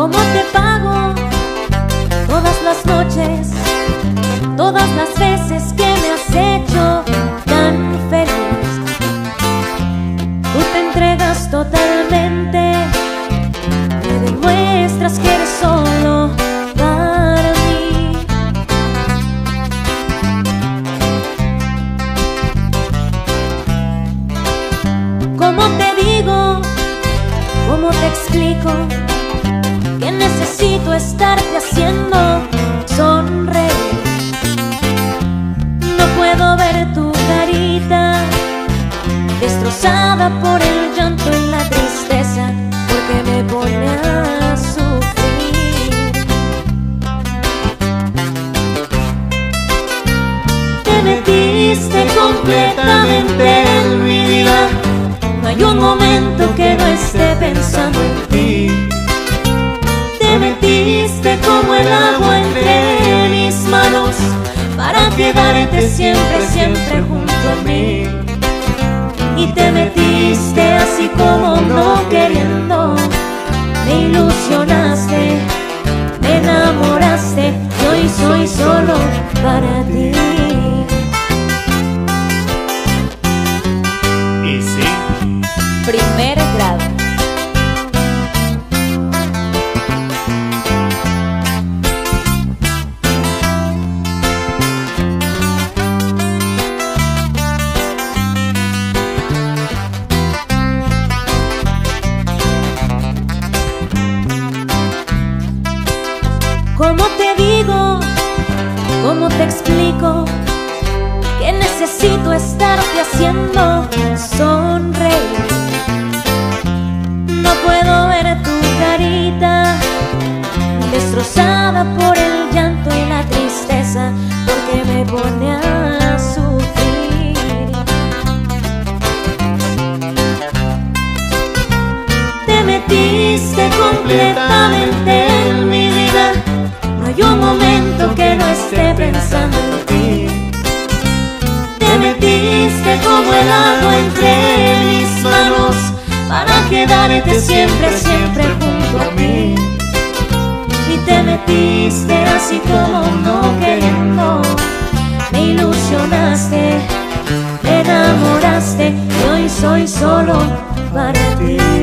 ¿Cómo te pago todas las noches, todas las veces que me has hecho tan feliz? Tú te entregas totalmente, me demuestras que eres solo para mí. ¿Cómo te digo? ¿Cómo te explico? Que necesito estarte haciendo sonreír. No puedo ver tu carita destrozada por el llanto y la tristeza, porque me pone a sufrir. Te metiste completamente en mi vida, no hay un momento que no esté pensando en ti. Te metiste como el agua entre mis manos para quedarte siempre, siempre junto a mí. Y te metiste así como no queriendo, me ilusionaste, me enamoraste y hoy soy solo para ti. Y sí, Primer grado. ¿Cómo te digo? ¿Cómo te explico? Que necesito estarte haciendo sonreír. No puedo ver tu carita destrozada por el llanto y la tristeza, porque me pone a sufrir. Te metiste completamente en mi vida, no hay un momento que no esté pensando en ti. Te metiste como el agua entre mis manos para quedarte siempre, siempre junto a mí. Y te metiste así como no queriendo, me ilusionaste, me enamoraste y hoy soy solo para ti.